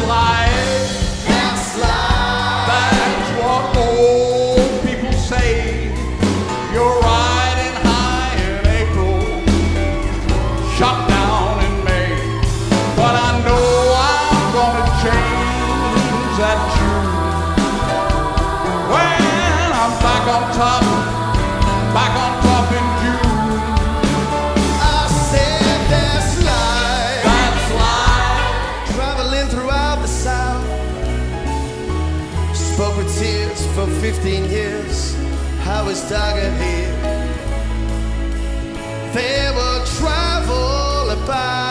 life. That's life. That's what old people say. You're riding high in April, shot down in May. But I know I'm gonna change that tune when I'm back on top in June. I said that's life. That's life. Traveling throughout the South, spoke with tears for 15 years. How is Duggan here? They will travel about